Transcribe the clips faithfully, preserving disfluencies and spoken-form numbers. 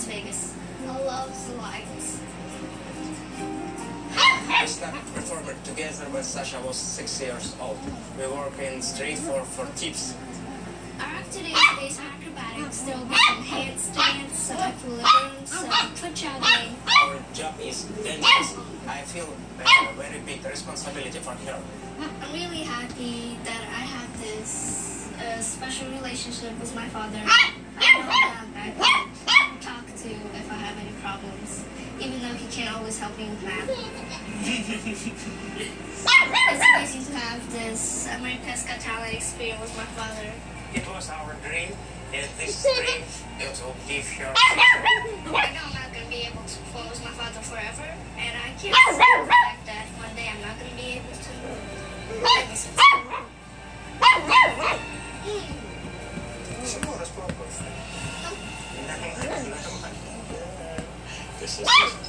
Las Vegas. I love the lights. I started performing together when Sasha was six years old. We work in street for, for tips. Our activities is acrobatics. There will be some handstands, some equilibrium, some foot juggling. Our job is dangerous. I feel a very big responsibility for her. I'm really happy that I have this uh, special relationship with my father. I know that I can talk to if I have any problems, even though he can't always help me with math. It's amazing to have this America's Got Talent experience with my father. It was our dream, and this dream it will give her. I know I'm not going to be able to perform with my father forever, and I can't stand the fact that one day I'm not going to be able to. Signora, spoko. This is.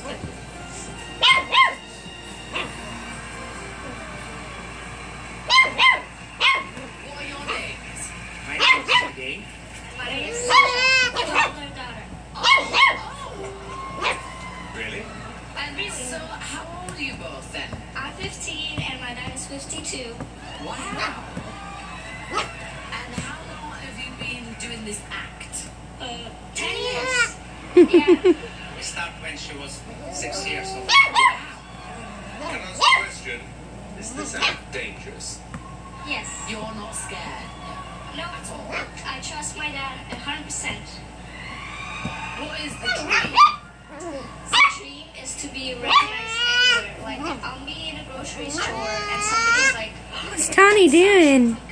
What are your names? My name is Sergey. My name is Sasha, my daughter. Really? And so, how old are you both then? I'm fifteen and my dad is fifty-two. Wow. And how long have you been doing this act? Uh, ten years. Yeah. We started when she was six years old. Wow. Can I ask a question? Is this act dangerous? Yes. You're not scared No, at all. I trust my dad a hundred percent. What is the dream? The dream is to be recognized anywhere. Like if I'm being in a grocery store and somebody's like, What's Tony doing?